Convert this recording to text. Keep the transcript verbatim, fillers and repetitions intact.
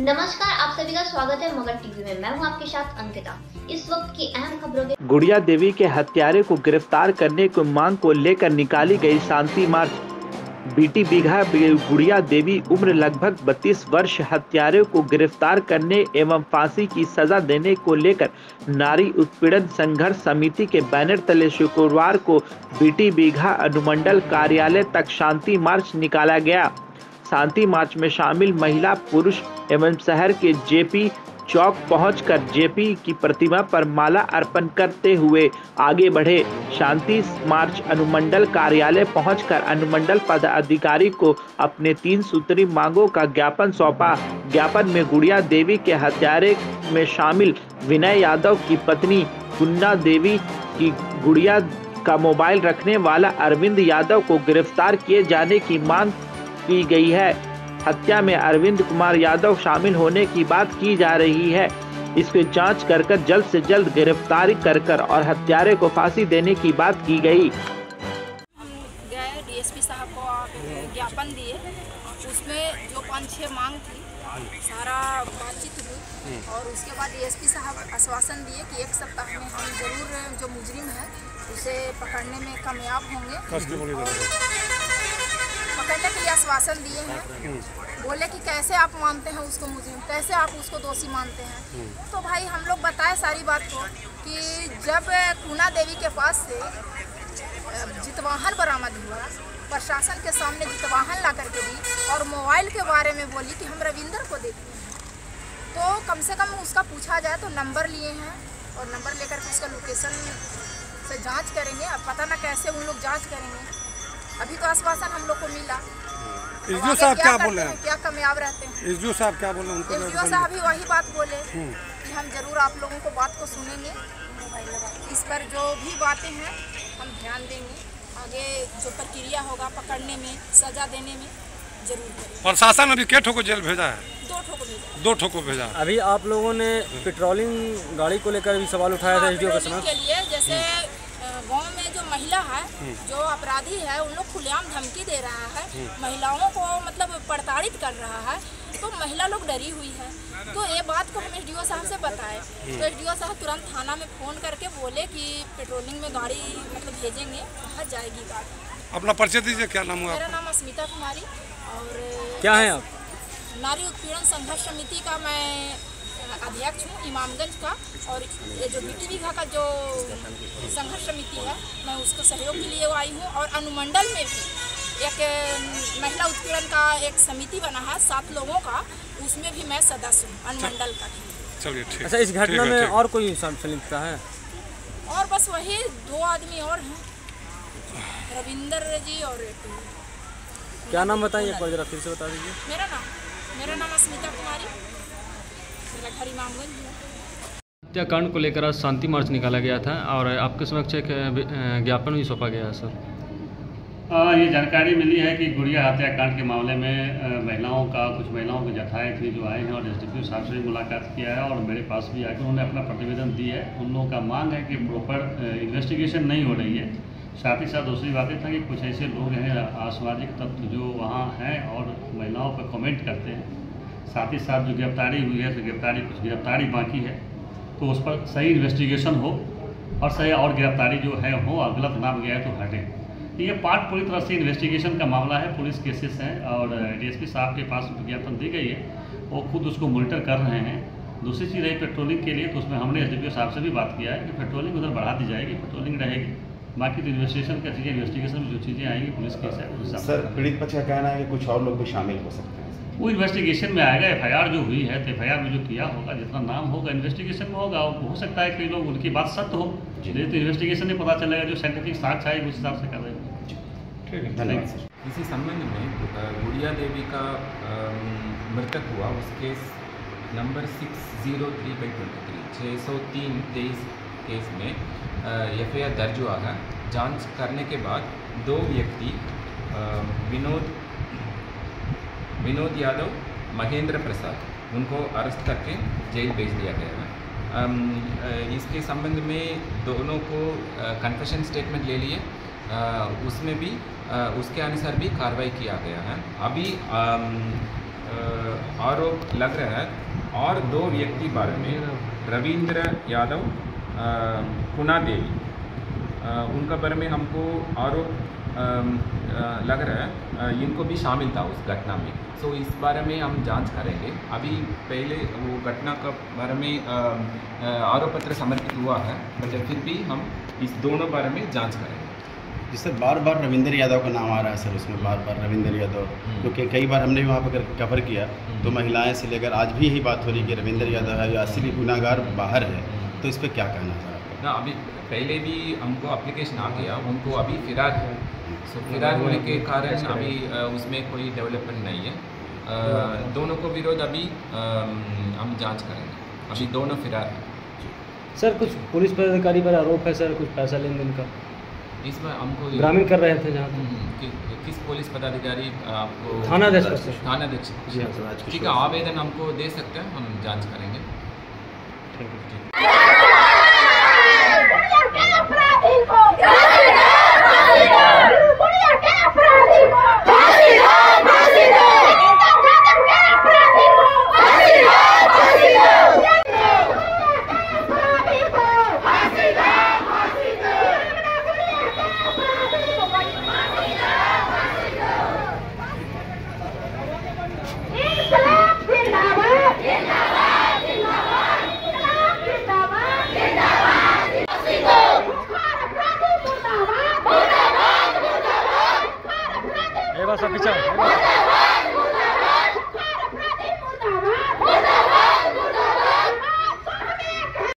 नमस्कार, आप सभी का स्वागत है मगर टीवी में। मैं हूं आपके साथ अंकिता। इस वक्त की अहम खबरों के गुड़िया देवी के हत्यारे को गिरफ्तार करने की मांग को लेकर निकाली गई शांति मार्च। बीटी बीघा गुड़िया देवी उम्र लगभग बत्तीस वर्ष हत्यारे को गिरफ्तार करने एवं फांसी की सजा देने को लेकर नारी उत्पीड़न संघर्ष समिति के बैनर तले शुक्रवार को बीटी बीघा अनुमंडल कार्यालय तक शांति मार्च निकाला गया। शांति मार्च में शामिल महिला पुरुष एवं शहर के जेपी चौक पहुंचकर जेपी की प्रतिमा पर माला अर्पण करते हुए आगे बढ़े। शांति मार्च अनुमंडल कार्यालय पहुंचकर अनुमंडल पदाधिकारी को अपने तीन सूत्री मांगों का ज्ञापन सौंपा। ज्ञापन में गुड़िया देवी के हत्यारे में शामिल विनय यादव की पत्नी गुन्ना देवी की गुड़िया का मोबाइल रखने वाला अरविंद यादव को गिरफ्तार किए जाने की मांग की गई है। हत्या में अरविंद कुमार यादव शामिल होने की बात की जा रही है। इसकी जांच कर कर जल्द से जल्द गिरफ्तारी कर कर और हत्यारे को फांसी देने की बात की गई। हम गए डीएसपी साहब को ज्ञापन दिए, उसमें जो पाँच छः मांग थी सारा बातचीत हुई और उसके बाद डीएसपी साहब आश्वासन दिए कि एक सप्ताह में हम जरूर जो मुजरिम है उसे पकड़ने में कामयाब होंगे। पकड़ने के लिए आश्वासन दिए हैं। बोले कि कैसे आप मानते हैं उसको मुजरिम, कैसे आप उसको दोषी मानते हैं। तो भाई हम लोग बताए सारी बात को कि जब गुना देवी के पास से जितवाहन बरामद हुआ, प्रशासन के सामने जितवाहन ला करके दी और मोबाइल के बारे में बोली कि हम रविंदर को देखते हैं, तो कम से कम उसका पूछा जाए तो नंबर लिए हैं और नंबर लेकर के उसका लोकेशन से जांच करेंगे। अब पता ना कैसे उन लोग जांच करेंगे। अभी तो आश्वासन हम लोग को मिला। एसडीओ साहब क्या बोले हैं? क्या कामयाब रहते हैं? एसडीओ साहब क्या बोले? उनको एसडीओ साहब भी वही बात बोले कि हम जरूर आप लोगों को बात को सुनेंगे, इस पर जो भी बातें हैं हम ध्यान देंगे, आगे जो प्रक्रिया होगा पकड़ने में सजा देने में जरूर करेंगे। प्रशासन अभी के ठो को जेल भेजा है? दो ठो को भेजा। दो ठो को भेजा। अभी आप लोगों ने पेट्रोलिंग गाड़ी को लेकर भी सवाल उठाया था एसडीओ के समय के लिए, जैसे गांव में जो महिला है, जो अपराधी है, उन लोग खुलेआम धमकी दे रहा है, महिलाओं को मतलब प्रताड़ित कर रहा है, तो महिला लोग डरी हुई है। तो ये बात को हम एसडीओ साहब से बताए तो एसडीओ साहब तुरंत थाना में फोन करके बोले कि पेट्रोलिंग में गाड़ी मतलब भेजेंगे, वहाँ जाएगी गाड़ी। अपना परिचय दीजिए, क्या नाम हुआ? मेरा नाम अस्मिता कुमारी और क्या है आप? नारी उत्पीड़न संघर्ष समिति का मैं अध्यक्ष हूँ इमामगंज का, और ये जो बीटी बीघा का जो संघर्ष समिति है मैं उसको सहयोग के लिए आई हूँ। और अनुमंडल में भी एक महिला उत्पीड़न का एक समिति बना है सात लोगों का, उसमें भी मैं सदस्य हूँ अनुमंडल का। चलिए ठीक। अच्छा, इस घटना में और कोई संलिप्तता है? और बस वही दो आदमी और हैं, रविंदर जी और क्या नाम बताइए, एक बार जरा फिर से बता दीजिए। मेरा नाम मेरा नाम अस्मिता कुमारी, मेरा घर इमामगंज है। हत्याकांड को लेकर आज शांति मार्च निकाला गया था और आपके समक्ष एक ज्ञापन भी सौंपा गया है सर। आ, ये जानकारी मिली है कि गुड़िया हत्याकांड के मामले में महिलाओं का कुछ महिलाओं की जथाएँ थी जो आए हैं और एसडीपीओ साहब से भी मुलाकात किया है और मेरे पास भी आकर उन्होंने अपना प्रतिवेदन दी है। उन लोगों का मांग है कि प्रॉपर इन्वेस्टिगेशन नहीं हो रही है। साथ ही साथ दूसरी बातें था कि कुछ ऐसे लोग हैं असामाजिक तत्व जो वहाँ हैं और महिलाओं पर कमेंट करते हैं। साथ ही साथ जो गिरफ्तारी हुई है तो गिरफ्तारी कुछ गिरफ्तारी बाकी है, तो उस पर सही इन्वेस्टिगेशन हो और सही और गिरफ्तारी जो है हो, और गलत नाम गया है तो हटे। तो ये पार्ट पूरी तरह से इन्वेस्टिगेशन का मामला है, पुलिस केसेस हैं और डीएसपी साहब के पास विज्ञापन दी गई है, वो खुद उसको मॉनिटर कर रहे हैं। दूसरी चीज़ रही पेट्रोलिंग के लिए, तो उसमें हमने एसडीपीओ साहब से भी बात किया है कि पेट्रोलिंग उधर बढ़ा दी जाएगी, पेट्रोलिंग रहेगी। बाकी तो इन्वेस्टिगेशन का चीज़ें इन्वेस्टिगेशन में जो चीज़ें आएंगी पुलिस केस है। सर, पीड़ित पक्ष का कहना है कि कुछ और लोग भी शामिल हो सकते हैं। वो इन्वेस्टिगेशन में आएगा। एफआईआर जो हुई है तो एफआईआर में जो किया होगा, जितना नाम होगा इन्वेस्टिगेशन में होगा। हो सकता है कई लोग उनकी बात सत्य हो, ये तो इन्वेस्टिगेशन में पता चलेगा, जो साइंटिफिक साक्ष्य आएगी उस हिसाब से कर रहे हैं। ठीक है, धन्यवाद सर। इसी संबंध में गुड़िया देवी का मृतक हुआ उस case number six zero three by twenty three छः सौ तीन तेईस केस में एफ आई आर दर्ज हुआ है। जांच करने के बाद दो व्यक्ति विनोद विनोद यादव, महेंद्र प्रसाद, उनको अरेस्ट करके जेल भेज दिया गया है। इसके संबंध में दोनों को कन्फेशन स्टेटमेंट ले लिए, उसमें भी उसके अनुसार भी कार्रवाई किया गया है। अभी आरोप लग रहा है और दो व्यक्ति बारे में रविंद्र यादव, कुना देवी, उनका बारे में हमको आरोप लग रहा है इनको भी शामिल था उस घटना में। सो इस बारे में हम जांच करेंगे। अभी पहले वो घटना का बारे में आरोप पत्र समर्पित हुआ है, बट फिर भी हम इस दोनों बारे में जांच करेंगे। जिससे बार बार रविंद्र यादव का नाम आ रहा है सर, उसमें बार बार रविंद्र यादव, क्योंकि कई बार हमने वहाँ पर कवर किया तो महिलाएं से लेकर आज भी यही बात हो रही कि रविंद्र यादव है या असली गुनाहगार बाहर है, तो इस पर क्या कहना है सर? ना अभी पहले भी हमको एप्लीकेशन आ गया, उनको अभी फिरार है। सो फिरार होने के कारण अभी उसमें कोई डेवलपमेंट नहीं है। दोनों को विरोध अभी हम जांच करेंगे, अभी दोनों फिरार हैं। सर कुछ पुलिस पदाधिकारी पर आरोप है सर, कुछ पैसा लेन देन का इसमें हमको ग्रामीण कर रहे थे जहाँ कि, किस पुलिस पदाधिकारी आपको? थानाध्यक्ष थानाध्यक्ष ठीक है, आवेदन हमको दे सकते हैं, हम जांच करेंगे। ठीक है।